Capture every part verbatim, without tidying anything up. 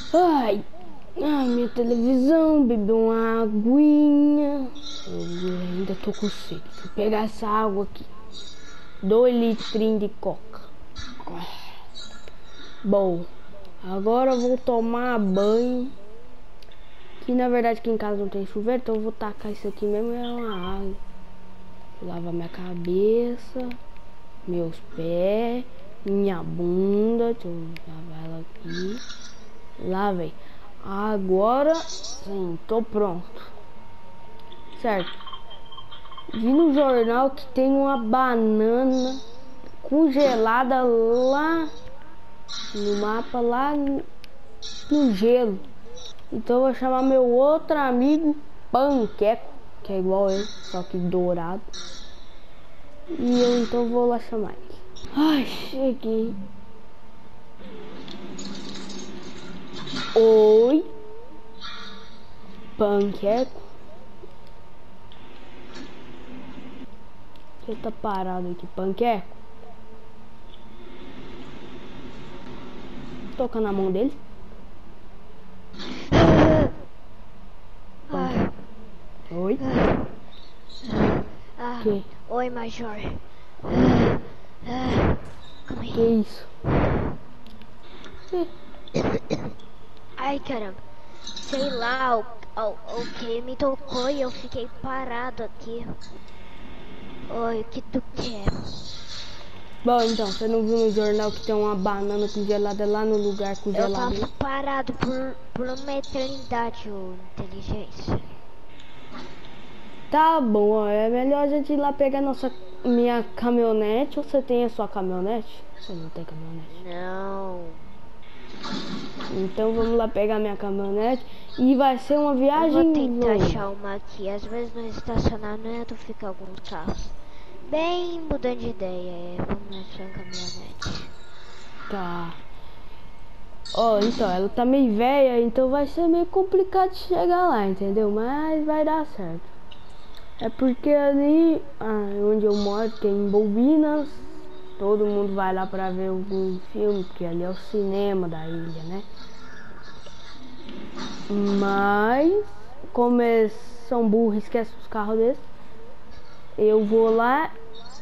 Ai, ai, minha televisão, beber uma aguinha. Eu ainda tô com sede. Deixa eu pegar essa água aqui. Dois litrinhos de coca. Bom, agora eu vou tomar banho. Que na verdade aqui em casa não tem chuveiro, então eu vou tacar isso aqui mesmo, é uma água. Lavar minha cabeça, meus pés, minha bunda. Deixa eu lavar ela aqui. Lavei. Agora sim, tô pronto. Certo. Vi no jornal que tem uma banana congelada lá no mapa, lá no, no gelo. Então eu vou chamar meu outro amigo Panqueco, que é igual ele, só que dourado. E eu então vou lá chamar ele. Ai, cheguei. Oi, Panqueco. Você tá parado aqui, Panqueco? Toca na mão dele. Ah, Oi? ah, Que? oi, Major. Ah, ah, calma Que aí. isso? Ai, caramba. Sei lá, o, o, o que me tocou e eu fiquei parado aqui. Oi, o que tu quer? Bom, então, você não viu no jornal que tem uma banana congelada lá no lugar Eu congelado? tava parado por, por uma eternidade, ô inteligência. Tá bom, ó, é melhor a gente ir lá pegar nossa, minha caminhonete. Ou você tem a sua caminhonete? Você não tem caminhonete. Não. Então vamos lá pegar minha caminhonete e vai ser uma Eu viagem vou tentar longa. achar uma aqui. Às vezes no estacionamento fica alguns carros. Bem mudando de ideia, é, vamos na sua caminhonete. Tá. Ó, então, ela tá meio velha, então vai ser meio complicado de chegar lá, entendeu? Mas vai dar certo. É porque ali, ah, onde eu moro, que é em Bobinas, todo mundo vai lá pra ver algum filme, porque ali é o cinema da ilha, né? Mas, como eles são burros e esquecem os carros deles, eu vou lá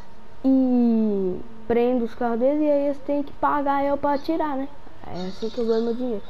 e prendo os carros deles e aí eles têm que pagar eu pra tirar, né? É assim que eu ganho meu dinheiro.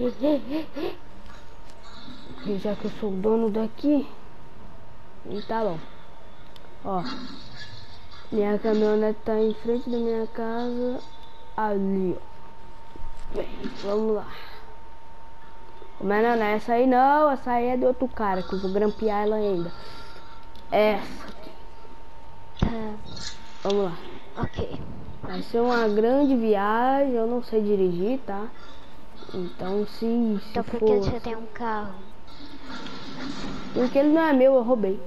E já que eu sou o dono daqui, e tá bom. Ó, minha caminhonete tá em frente da minha casa, ali, ó. Bem, vamos lá. Mas não, não é essa aí não, essa aí é de outro cara, que eu vou grampear ela ainda. Essa aqui. Tá, Vamos lá. ok. Vai ser uma grande viagem, eu não sei dirigir, tá? Então se, se Então por que for... você tem um carro? Porque ele não é meu, eu roubei.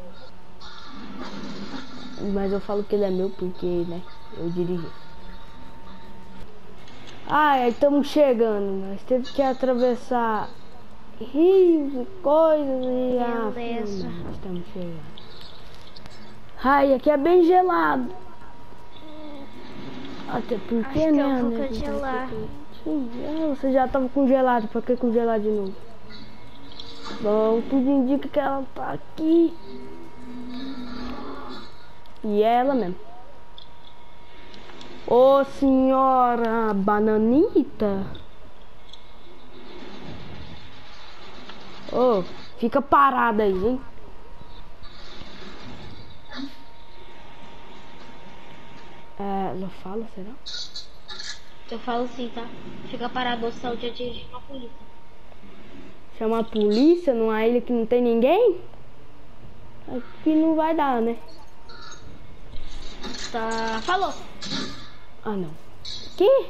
Mas eu falo que ele é meu porque, né, eu dirigi. Ah, estamos chegando. Nós temos que atravessar rios e coisas e... Ah, Beleza. finalmente estamos chegando. Ai, aqui é bem gelado. Até porque, Acho que né, eu vou né, congelar. Sim, ah, você já tava congelado, pra que congelar de novo? Bom, tudo indica que ela tá aqui. E é ela mesmo. Ô senhora Bananita. Ô, fica parada aí, hein? É, ela fala, será? Eu falo sim, tá? Fica parado, ou senão eu te atingir uma polícia. Chama a polícia numa ilha que não tem ninguém? Aqui não vai dar, né? Tá, falou. Ah, não. Que?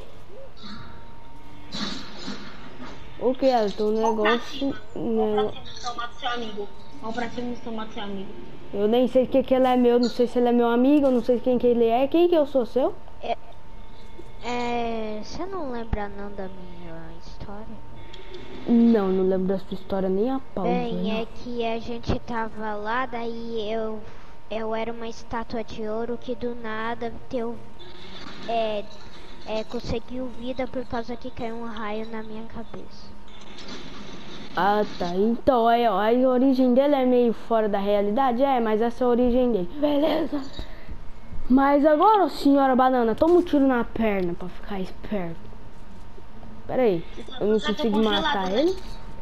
O que é? Tem um Vamos pra negócio... cima. Vamos né? pra cima, tomar do seu amigo. Vamos pra cima e tomar do seu amigo. Eu nem sei o que que ele é meu, não sei se ele é meu amigo, eu não sei quem que ele é. Quem que eu sou seu? É, é, você não lembra não da minha história? Não, não lembro da sua história nem a pau. Bem, né? é que a gente tava lá, daí eu, eu era uma estátua de ouro que do nada teu, é, é, conseguiu vida por causa que caiu um raio na minha cabeça. Ah, tá. Então, aí, ó, a origem dele é meio fora da realidade, é, mas essa é a origem dele. Beleza. Mas agora, senhora banana, toma um tiro na perna pra ficar esperto. Pera aí, eu não consigo matar ele?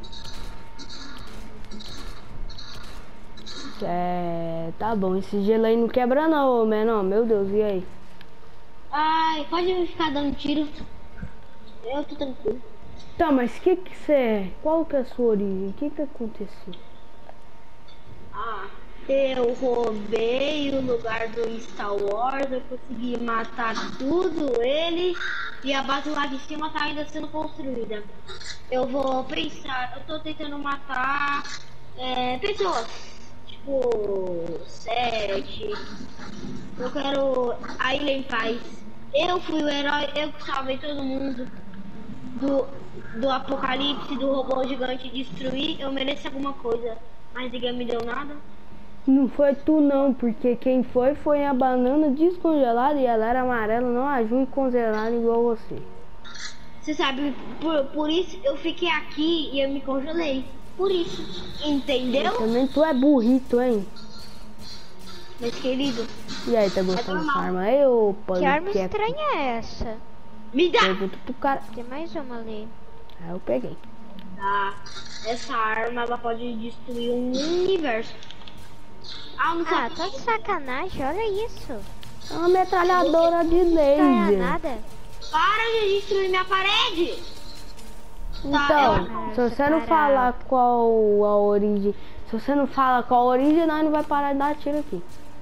É, tá bom, esse gelo aí não quebra não, menor. Meu Deus, e aí? Ai, pode ficar dando tiro. Eu tô tranquilo. Tá, mas que que você é? Qual que é a sua origem? O que que aconteceu? Ah, eu roubei o lugar do Star Wars, eu consegui matar tudo ele e a base lá de cima tá ainda sendo construída. Eu vou pensar, eu tô tentando matar é, pessoas, tipo sete. Eu quero a ilha em paz. Eu fui o herói, eu que salvei todo mundo do, do apocalipse, do robô gigante destruir. Eu mereço alguma coisa, mas ninguém me deu nada. Não foi tu não, porque quem foi foi a banana descongelada e ela era amarela, não a Ju congelada igual você. Você sabe, por, por isso eu fiquei aqui e eu me congelei. Por isso, entendeu? Também tu é burrito, hein? Meus queridos. E aí, tá gostando dessa arma aí, ô pano? Que arma estranha é essa? Me dá! Pergunta pro cara. Tem mais uma ali. Aí eu peguei. Ah, essa arma ela pode destruir um universo. Ah, não Ah, sabe. tá de sacanagem, olha isso. É uma metralhadora de Não é laser. nada. Para de destruir minha parede! Então, eu- se você não separado. falar qual a origem, se você não fala qual a origem, nós não vai parar de dar tiro aqui.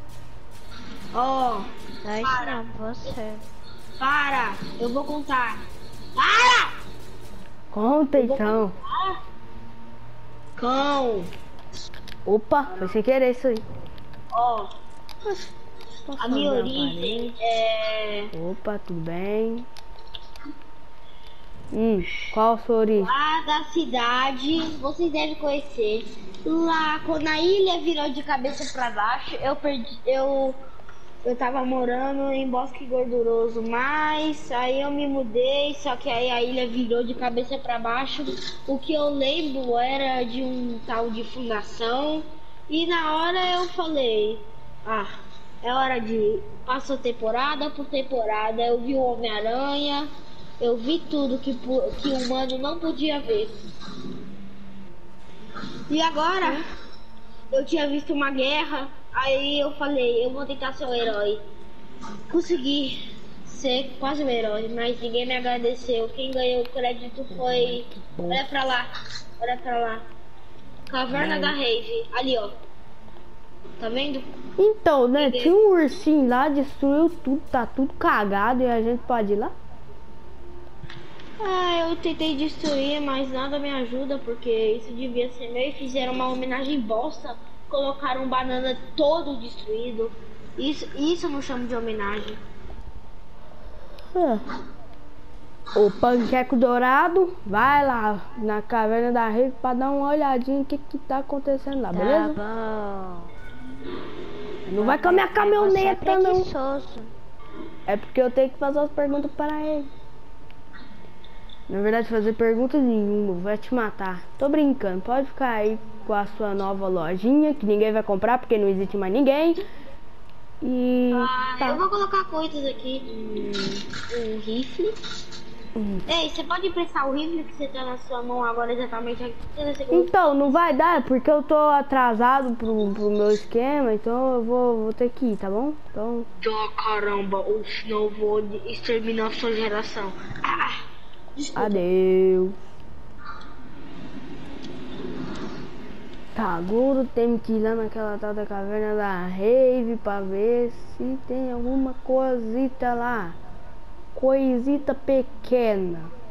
Ó, Nós Para. não, você. para! Eu vou contar. Para! Conta então. Cão! Opa, foi sem querer isso aí. Ó, Posso a minha abrir origem é parede? Opa, tudo bem? Hum, qual a sua origem? lá da cidade, vocês devem conhecer. Lá, quando a ilha virou de cabeça pra baixo, eu perdi, eu, eu tava morando em Bosque Gorduroso, mas aí eu me mudei, só que aí a ilha virou de cabeça pra baixo. O que eu lembro era de um tal de fundação, e na hora eu falei, ah, é hora de passou temporada por temporada, eu vi o Homem-Aranha, eu vi tudo que, pu- que o humano não podia ver. E agora, eu tinha visto uma guerra, aí eu falei, eu vou tentar ser o herói. Consegui ser quase um herói, mas ninguém me agradeceu. Quem ganhou o crédito foi... Olha pra lá, olha pra lá. Caverna da Rave, ali ó. Tá vendo? Então, né, tinha um ursinho lá, destruiu tudo, tá tudo cagado e a gente pode ir lá? Ah, eu tentei destruir, mas nada me ajuda, porque isso devia ser meu. E fizeram uma homenagem bosta, colocaram um banana todo destruído. Isso, isso eu não chamo de homenagem. É. O panqueco dourado, vai lá na caverna da rede pra dar uma olhadinha no que que tá acontecendo lá, Tá beleza? bom. Não vai com a minha Você é caminhoneta, não. preguiçoso. É porque eu tenho que fazer as perguntas para ele. Na verdade, fazer pergunta nenhuma, vai te matar. Tô brincando, pode ficar aí com a sua nova lojinha, que ninguém vai comprar porque não existe mais ninguém. E Ah, tá. eu vou colocar coisas aqui. Um, um rifle. Hum. Ei, você pode emprestar o rifle que você tá na sua mão agora exatamente aqui? Então, não vai dar, porque eu tô atrasado pro, pro meu esquema, então eu vou, vou ter que ir, tá bom? Então. Oh, caramba, ou senão eu vou exterminar a sua geração. Ah, desculpa. Adeus. Tá, agora temos que ir lá naquela tal da caverna da Rave pra ver se tem alguma coisita lá. Coisita pequena.